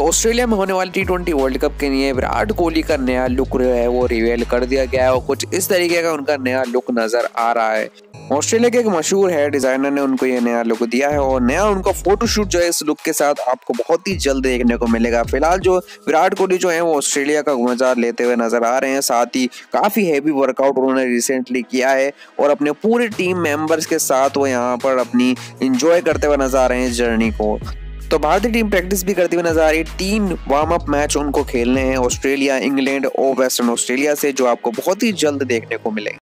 तो ऑस्ट्रेलिया में होने वाले T20 वर्ल्ड कप के लिए विराट कोहली का नया लुक जो है वो रिवील कर दिया गया है और कुछ इस तरीके का उनका नया लुक नजर आ रहा है। ऑस्ट्रेलिया के एक मशहूर हेयर डिजाइनर ने उनको ये नया लुक दिया है और नया उनका फोटोशूट जो है इस लुक के साथ आपको बहुत ही जल्द देखने को मिलेगा। फिलहाल जो विराट कोहली जो है वो ऑस्ट्रेलिया का मजा लेते हुए नजर आ रहे हैं, साथ ही काफी हैवी वर्कआउट उन्होंने रिसेंटली किया है और अपने पूरे टीम मेंबर्स के साथ वो यहाँ पर अपनी इंजॉय करते हुए नजर आ रहे हैं इस जर्नी को। तो भारतीय टीम प्रैक्टिस भी करती हुई नजर आ रही है। 3 वार्म अप मैच उनको खेलने हैं ऑस्ट्रेलिया, इंग्लैंड और वेस्टर्न ऑस्ट्रेलिया से, जो आपको बहुत ही जल्द देखने को मिलेंगे।